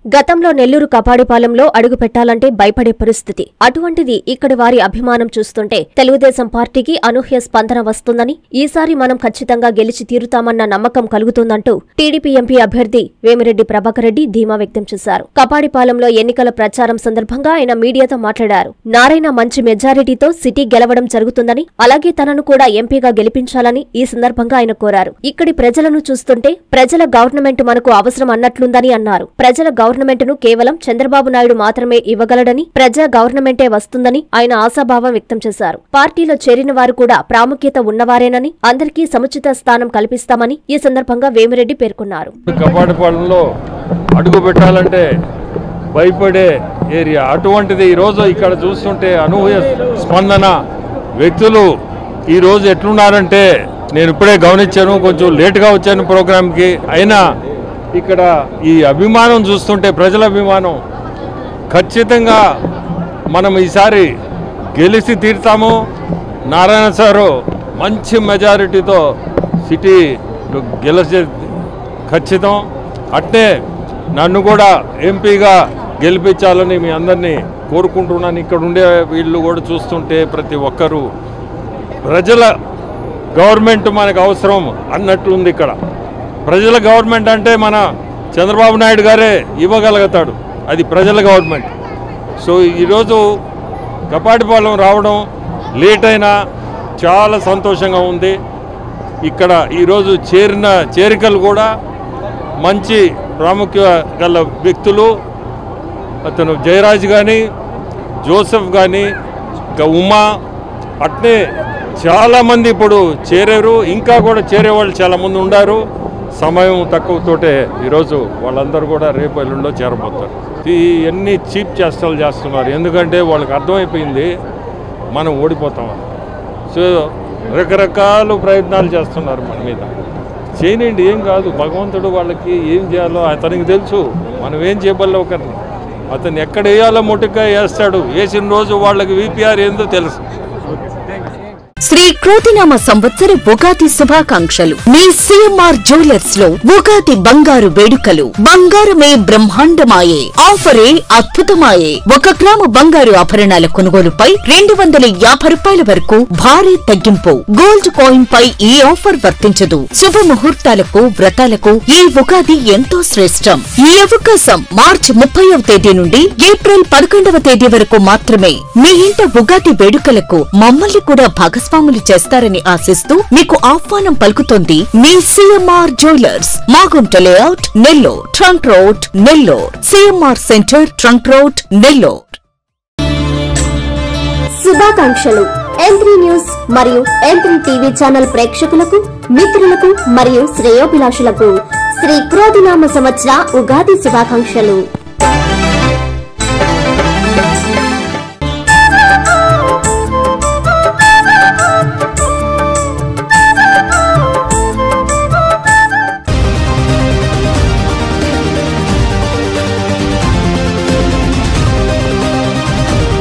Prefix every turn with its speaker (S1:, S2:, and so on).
S1: గతంలో నెల్లూరు కపాడిపాలెంలో అడుగు పెట్టాలంటే భయపడే పరిస్థితి. అటువంటిది ఇక్కడి వారి అభిమానం చూస్తుంటే తెలుగుదేశం పార్టీకి అనూహ్య స్పందన వస్తుందని, ఈసారి మనం ఖచ్చితంగా గెలిచి తీరుతామన్న నమ్మకం కలుగుతుందంటూ టీడీపీ ఎంపీ అభ్యర్థి వేమిరెడ్డి ప్రభాకర్ రెడ్డి ధీమా వ్యక్తం చేశారు. కపాడిపాలెంలో ఎన్నికల ప్రచారం సందర్భంగా ఆయన మీడియాతో మాట్లాడారు. నారాయణ మంచి మెజారిటీతో సిటీ గెలవడం జరుగుతుందని, అలాగే తనను కూడా ఎంపీగా గెలిపించాలని ఈ సందర్భంగా ఆయన కోరారు. ఇక్కడి ప్రజలను చూస్తుంటే ప్రజల గవర్నమెంట్ మనకు అవసరం అన్నట్లుందని అన్నారు. ప్రజల గవర్నమెంట్ను కేవలం చంద్రబాబు నాయుడు మాత్రమే ఇవ్వగలడని, ప్రజా గవర్నమెంటే వస్తుందని ఆయన ఆశాభావం వ్యక్తం చేశారు. పార్టీలో చేరిన వారు కూడా ప్రాముఖ్యత ఉన్నవారేనని, అందరికీ సముచిత స్థానం కల్పిస్తామని ఈ సందర్భంగా వేమిరెడ్డి పేర్కొన్నారు.
S2: కపాడిపాలెంలో అడుగు పెట్టాలంటే భయపడే ఏరియా, అటువంటిది ఈరోజు ఇక్కడ చూస్తుంటే అనూహ్య స్పందన. వ్యక్తులు ఈరోజు ఎట్లున్నారంటే నేను ఇప్పుడే గమనించాను, కొంచెం లేటుగా వచ్చాను ప్రోగ్రాంకి, అయినా ఇక్కడ ఈ అభిమానం చూస్తుంటే ప్రజల అభిమానం ఖచ్చితంగా మనం ఈసారి గెలిచి తీరుతాము. నారాయణ సారు మంచి మెజారిటీతో సిటీ గెలిచే ఖచ్చితం. అట్నే నన్ను కూడా ఎంపీగా గెలిపించాలని మీ అందరినీ కోరుకుంటున్నాను. ఇక్కడ ఉండే వీళ్ళు కూడా చూస్తుంటే ప్రతి ఒక్కరూ ప్రజల గవర్నమెంట్ మనకు అవసరం అన్నట్లుంది. ఇక్కడ ప్రజల గవర్నమెంట్ అంటే మన చంద్రబాబు నాయుడు గారే ఇవ్వగలుగుతాడు, అది ప్రజల గవర్నమెంట్. సో ఈరోజు కపాడిపాలెం రావడం లేట్ అయినా చాలా సంతోషంగా ఉంది. ఇక్కడ ఈరోజు చేరికలు కూడా మంచి ప్రాముఖ్యత గల వ్యక్తులు, అతను జయరాజ్ కానీ, జోసెఫ్ కానీ, ఇంకా ఉమా, అట్నే చాలామంది ఇప్పుడు చేరారు. ఇంకా కూడా చేరేవాళ్ళు చాలామంది ఉన్నారు. సమయం తక్కువతోటే ఈరోజు వాళ్ళందరూ కూడా రేపు ఎల్లుండో చేరబోతారు. ఇవన్నీ చీప్ చేష్టలు చేస్తున్నారు, ఎందుకంటే వాళ్ళకి అర్థమైపోయింది మనం ఓడిపోతామని. సో రకరకాల ప్రయత్నాలు చేస్తున్నారు మన మీద. చేయనండి, ఏం కాదు, భగవంతుడు వాళ్ళకి ఏం చేయాలో అతనికి తెలుసు. మనం ఏం చేయబల్లో ఒకరిని, అతను ఎక్కడ వేయాలో మొట్టుగా వేస్తాడు. వేసిన రోజు వాళ్ళకి విపిఆర్ ఏందో తెలుసు.
S3: శ్రీ క్రోతినామ సంవత్సర ఉగాది శుభాకాంక్షలు. మీ సిఎంఆర్ జ్యువెలర్స్ లో ఉగాది బంగారు వేడుకలు. బంగారమే బ్రహ్మాండమాయే, ఆఫరే అద్భుతమాయే. 1 గ్రాము బంగారు ఆభరణాల కొనుగోలుపై 250 రూపాయల వరకు భారీ తగ్గింపు. గోల్డ్ కాయిన్ పై ఈ ఆఫర్ వర్తించదు. శుభ ముహూర్తాలకు, వ్రతాలకు ఈ ఉగాది ఎంతో శ్రేష్టం. ఈ అవకాశం మార్చి 30వ తేదీ నుండి ఏప్రిల్ 11వ తేదీ వరకు మాత్రమే. మీ ఇంట ఉగాది వేడుకలకు మమ్మల్ని కూడా భాగస్వాములు చేస్తారని ఆశిస్తూ మీకు ఆహ్వానం పలుకుతోంది మీ CMR jewellers, Magunta layout, Nellore, trunk road, Nellore. CMR centre, trunk road, Nellore.
S1: శుభాకాంక్షలు M3 న్యూస్ మరియు M3 టీవీ ఛానల్ ప్రేక్షకులకు, మిత్రులకు మరియు శ్రేయోభిలాషులకు శ్రీ క్రోధినామ సంవత్సర ఉగాది శుభాకాంక్షలు.